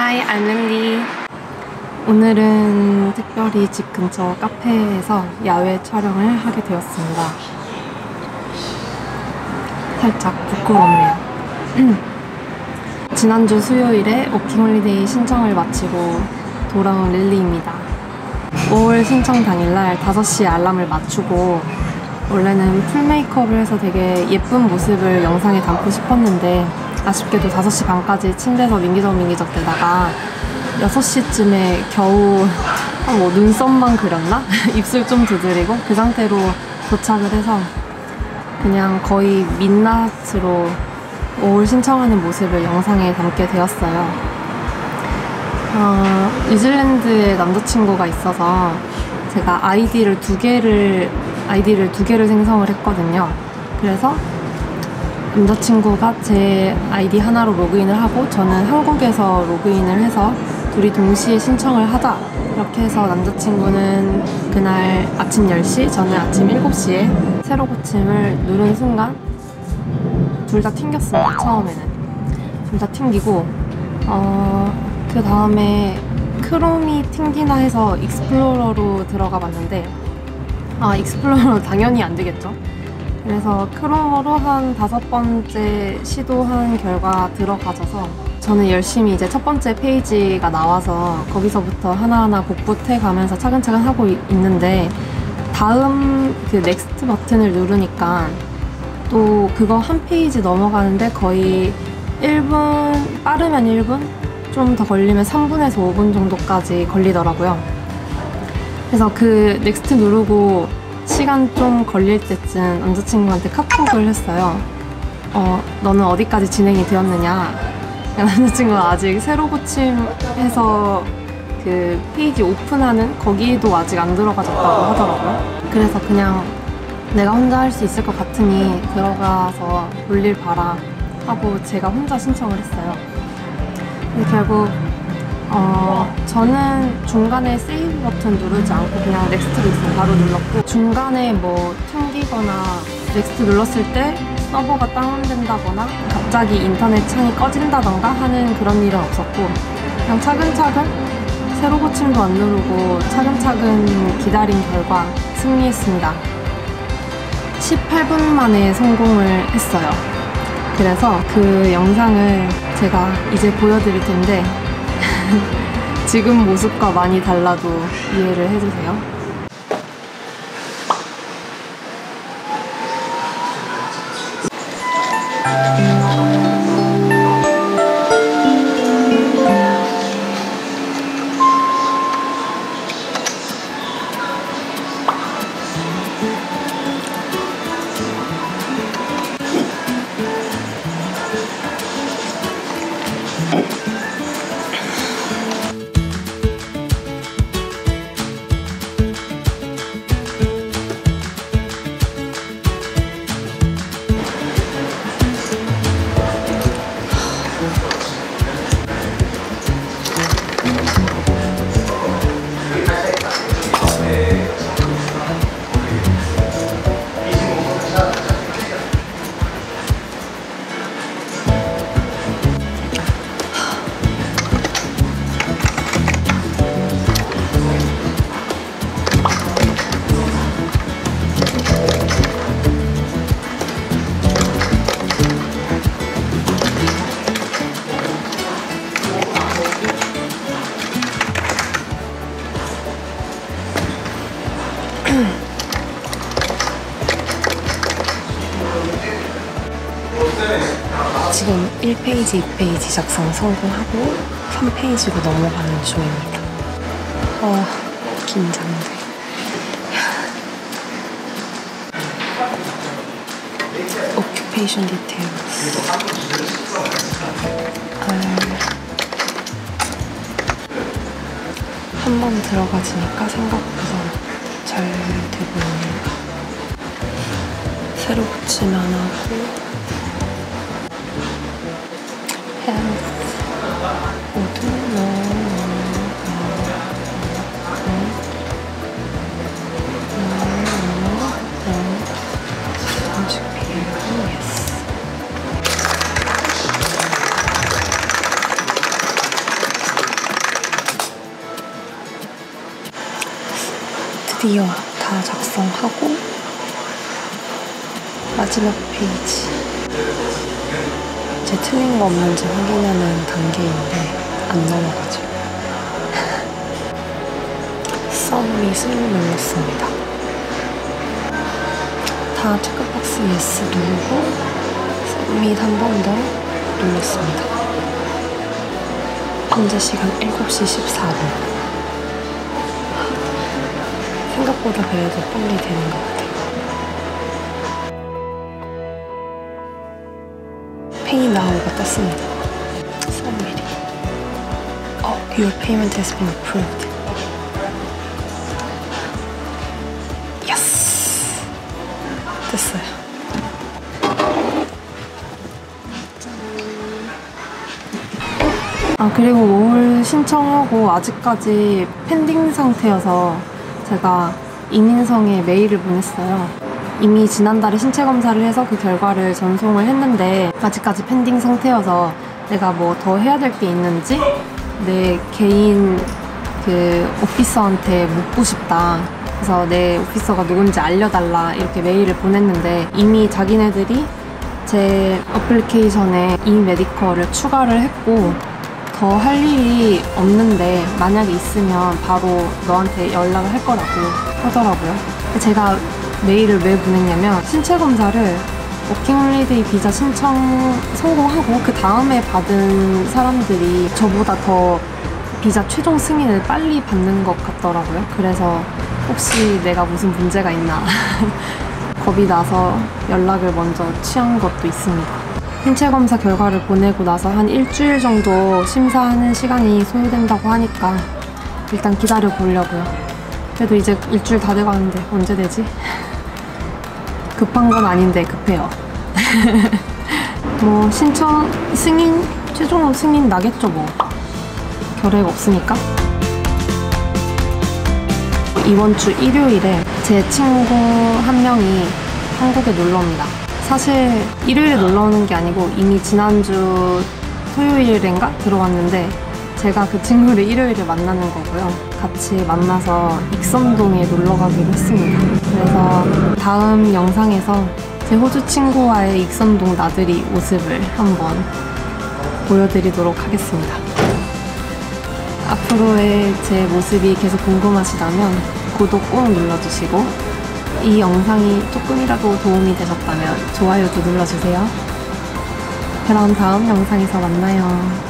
Hi, I'm Lily. 오늘은 특별히 집 근처 카페에서 야외 촬영을 하게 되었습니다. 살짝 부끄럽네요. 지난주 수요일에 워킹홀리데이 신청을 마치고 돌아온 릴리입니다. 5월 신청 당일날 5시에 알람을 맞추고 원래는 풀 메이크업을 해서 되게 예쁜 모습을 영상에 담고 싶었는데 아쉽게도 5시 반까지 침대에서 민기적 대다가 6시쯤에 겨우 눈썹만 그렸나? 입술 좀 두드리고 그 상태로 도착을 해서 그냥 거의 민낯으로 5월 신청하는 모습을 영상에 담게 되었어요. 뉴질랜드에 남자친구가 있어서 제가 아이디를 두 개를 생성을 했거든요. 그래서 남자친구가 제 아이디 하나로 로그인을 하고 저는 한국에서 로그인을 해서 둘이 동시에 신청을 하자 이렇게 해서 남자친구는 그날 아침 10시, 저는 아침 7시에 세로 고침을 누른 순간 둘 다 튕겼습니다. 처음에는 둘 다 튕기고 그 다음에 크롬이 튕기나 해서 익스플로러로 들어가 봤는데 익스플로러 당연히 안 되겠죠. 그래서 크롬으로 한 5번째 시도한 결과 들어가져서 저는 열심히 이제 첫 번째 페이지가 나와서 거기서부터 하나하나 복붙해 가면서 차근차근 하고 있는데 다음 그 넥스트 버튼을 누르니까 또 그거 한 페이지 넘어가는데 거의 1분, 빠르면 1분? 좀 더 걸리면 3분에서 5분 정도까지 걸리더라고요. 그래서 그 넥스트 누르고 시간 좀 걸릴 때쯤 남자친구한테 카톡을 했어요. 너는 어디까지 진행이 되었느냐? 남자친구는 아직 새로 고침해서 그 페이지 오픈하는 거기도 아직 안 들어가졌다고 하더라고요. 그래서 그냥 내가 혼자 할 수 있을 것 같으니 들어가서 볼일 봐라 하고 제가 혼자 신청을 했어요. 근데 결국 저는 중간에 세이브 버튼 누르지 않고 그냥 넥스트로 있으면 바로 눌렀고 중간에 뭐 튕기거나 넥스트 눌렀을 때 서버가 다운된다거나 갑자기 인터넷 창이 꺼진다던가 하는 그런 일은 없었고 그냥 차근차근 새로 고침도 안 누르고 차근차근 기다린 결과 승리했습니다. 18분 만에 성공을 했어요. 그래서 그 영상을 제가 이제 보여드릴 텐데 지금 모습과 많이 달라도 이해를 해주세요. 지금 1페이지, 2페이지 작성 성공하고 3페이지로 넘어가는 중입니다. 긴장돼. Occupation details. 한 번 들어가지니까 생각보다 잘 되고 있네요. 새로 고침 안 하고 드디어 다 작성하고 마지막 페이지. 이제 틀린 거 없는지 확인하는 단계인데 안 넘어가죠. 서밋을 눌렀습니다. 다 체크박스 예스 누르고 서밋 한 번 더 눌렀습니다. 현재 시간 7시 14분. 생각보다 그래도 빨리 되는 것 같아요. 페이 나우가 떴습니다. 서밋이. Your payment has been approved. Yes! 됐어요. 그리고 올 신청하고 아직까지 펜딩 상태여서 제가 이민성에 메일을 보냈어요. 이미 지난달에 신체 검사를 해서 그 결과를 전송을 했는데 아직까지 펜딩 상태여서 내가 뭐 더 해야 될 게 있는지 내 개인 그 오피서한테 묻고 싶다. 그래서 내 오피서가 누군지 알려달라 이렇게 메일을 보냈는데 이미 자기네들이 제 어플리케이션에 이 메디컬을 추가를 했고 더 할 일이 없는데 만약에 있으면 바로 너한테 연락을 할 거라고 하더라고요. 제가 메일을 왜 보냈냐면 신체 검사를 워킹홀리데이 비자 신청 성공하고 그 다음에 받은 사람들이 저보다 더 비자 최종 승인을 빨리 받는 것 같더라고요. 그래서 혹시 내가 무슨 문제가 있나 겁이 나서 연락을 먼저 취한 것도 있습니다. 신체 검사 결과를 보내고 나서 한 일주일 정도 심사하는 시간이 소요된다고 하니까 일단 기다려 보려고요. 그래도 이제 일주일 다 돼가는데 언제 되지? 급한 건 아닌데 급해요. 뭐 신청 승인, 최종 승인 나겠죠 뭐. 결핵 없으니까. 이번 주 일요일에 제 친구 한 명이 한국에 놀러 옵니다. 사실 일요일에 놀러 오는 게 아니고 이미 지난주 토요일인가 들어왔는데 제가 그 친구를 일요일에 만나는 거고요. 같이 만나서 익선동에 놀러 가기로 했습니다. 그래서 다음 영상에서 제 호주 친구와의 익선동 나들이 모습을 한번 보여드리도록 하겠습니다. 앞으로의 제 모습이 계속 궁금하시다면 구독 꼭 눌러주시고 이 영상이 조금이라도 도움이 되셨다면 좋아요도 눌러주세요. 그럼 다음 영상에서 만나요.